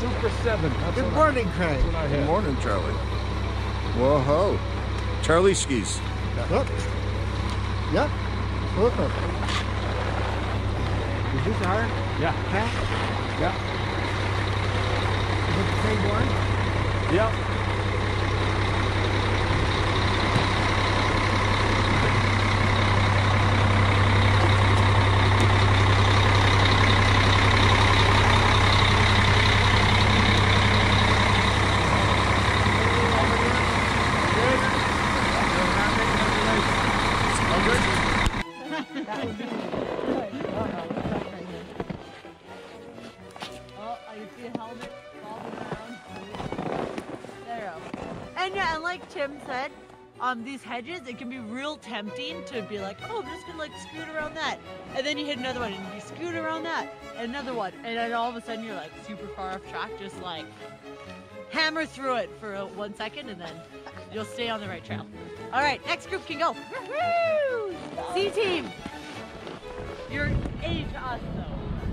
Super 7. Good morning, Craig. Good morning, Charlie. Whoa-ho. Charlie skis. Look. Yep. Look. Is this our Yeah. cat? Yeah. Is it the same one? Yep. Oh, I can see a helmet falling around. There you go. And yeah, and like Tim said, these hedges, it can be real tempting to be like, oh, I'm just gonna like scoot around that. And then you hit another one and you scoot around that, and another one. And then all of a sudden you're like super far off track, just like hammer through it for 1 second and then you'll stay on the right trail. All right, next group can go. Woo-hoo! C team. You're A to us though.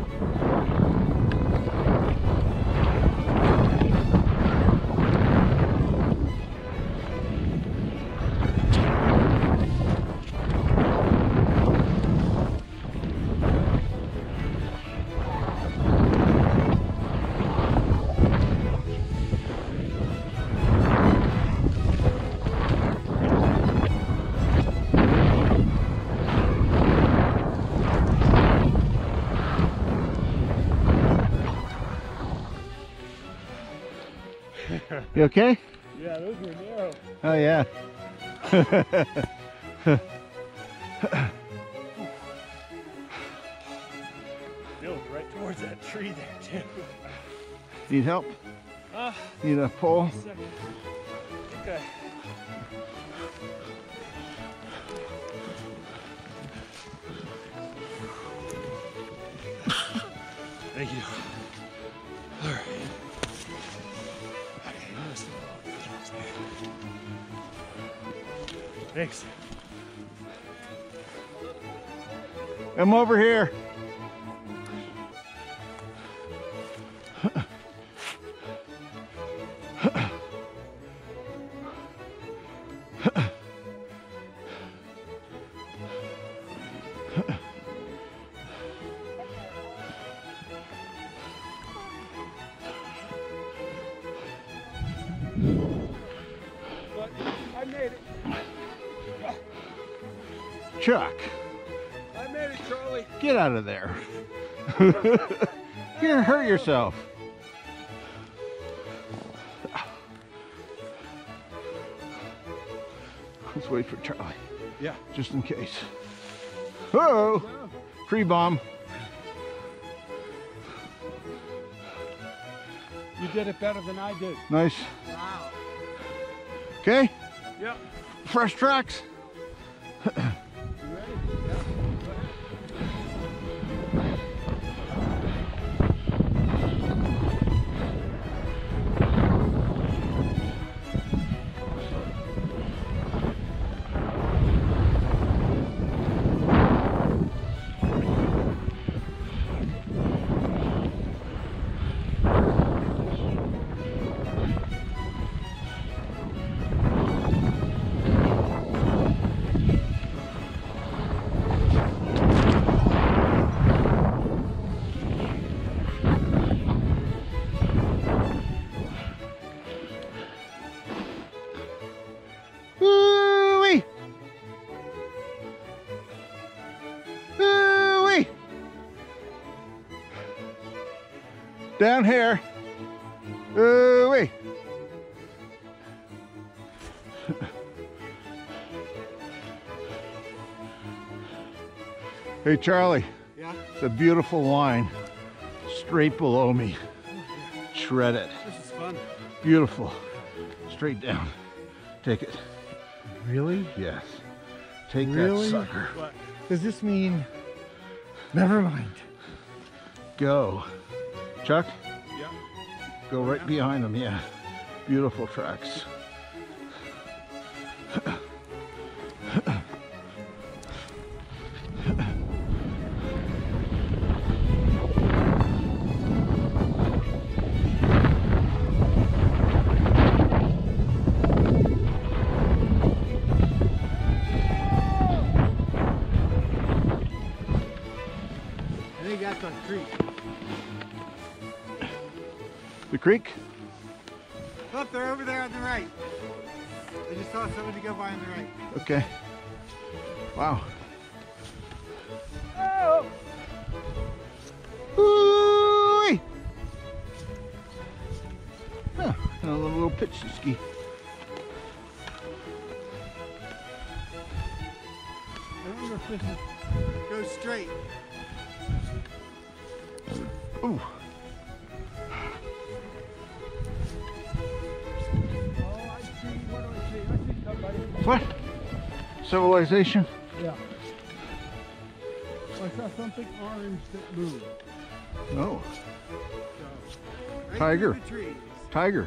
You okay? Yeah, those were narrow. Oh, yeah. Built right towards that tree there, too. Need help? Need a pole? Okay. Thank you. All right. Thanks. I'm over here. But I made it. Chuck, I made it, Charlie. get out of there. You're gonna hurt yourself. Let's wait for Charlie, Yeah. just in case. Uh-oh, tree bomb. You did it better than I did. Nice. Wow. Okay, Yep. fresh tracks. You ready? Yeah. Ooh-wee. Ooh-wee. Down here. Ooh-wee. Hey, Charlie. Yeah. It's a beautiful line straight below me. Shred it. This is fun. Beautiful. Straight down. Take it. Really? Yes. Take Really? that sucker. What? Does this mean? Never mind. Go. Chuck, Yeah. go right behind him. Yeah. Beautiful tracks. creek. The creek? Look, they're over there on the right. I just saw somebody go by on the right. Okay. Wow. Oh! Ooh-wee. Huh, a little pitch ski. I wonder if this is... Go straight. Ooh. Oh, I see. What do I see? I see somebody. What? Civilization? Yeah. I saw something orange that moved. No. Right Tiger. through the trees. Tiger.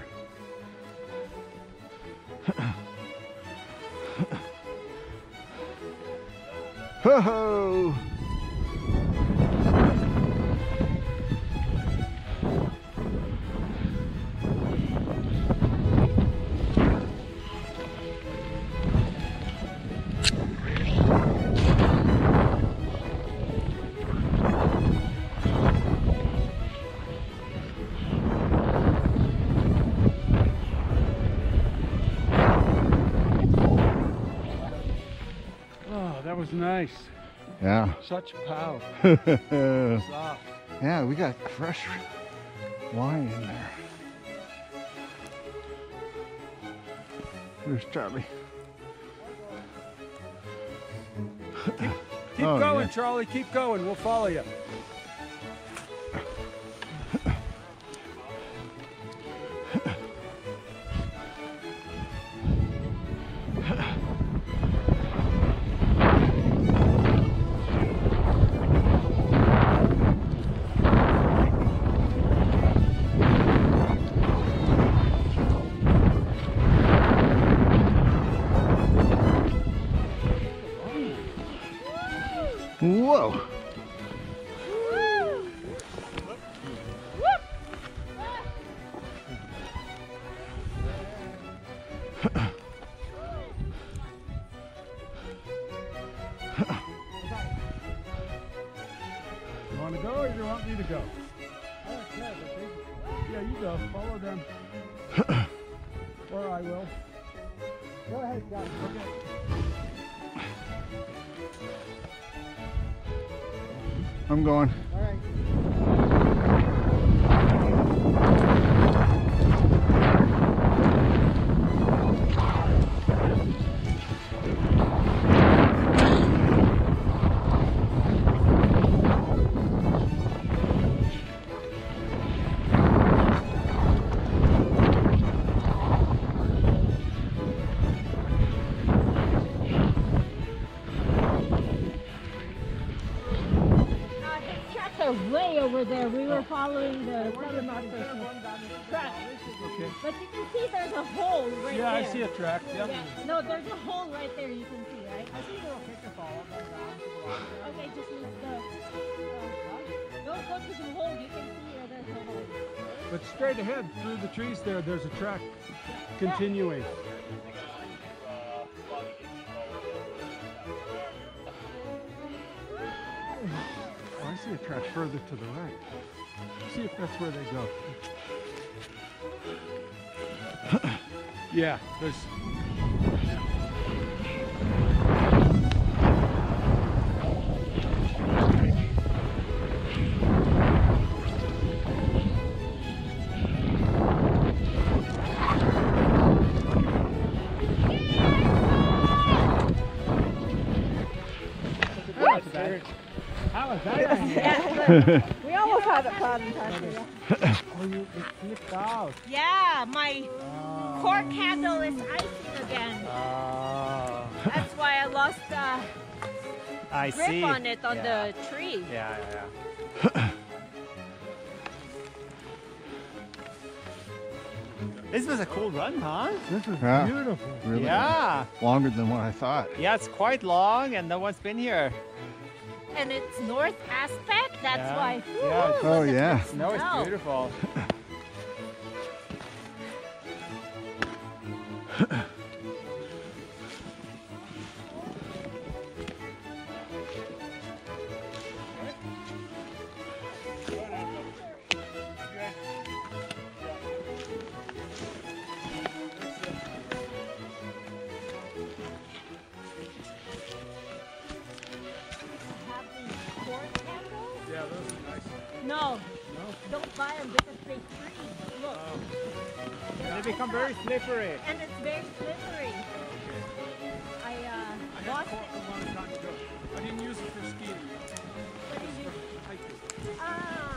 Ho-ho! Oh, that was nice. Yeah. Such pow. Soft. Yeah, we got fresh wine in there. There's Charlie. Keep Oh, going, yeah. Charlie. Keep going. We'll follow you. Whoa! You want to go or you want me to go? Yeah, you go. Follow them. Or I will. Go ahead, guys. Okay. I'm going. All right. His tracks are way over there. We were following the telemarketer track. Okay. But you can see there's a hole right Yeah, there. I see a track. Yep. Yeah. No, there's a hole right there you can see, right? I see a little picture fall. Okay, just leave the... don't go to the hole. You can see there's a hole. But straight ahead through the trees there's a track continuing. Oh, I see a track further to the right. See if that's where they go. Yeah, there's... How was that? We almost had it fun time. Oh, you flipped out. Yeah, my cork handle is icing again. That's why I lost I grip see. on it on Yeah. the tree. Yeah. This was a cool run, huh? This is Yeah. beautiful. Really Yeah. longer than what I thought. Yeah, it's quite long and no one's been here. And it's north aspect, that's Yeah. why. Yeah, it's- Oh yeah. No, it's No. beautiful. become very slippery. And it's very slippery. I lost it. a long time ago. I didn't use it for skiing. What did you? Hiking. Ah.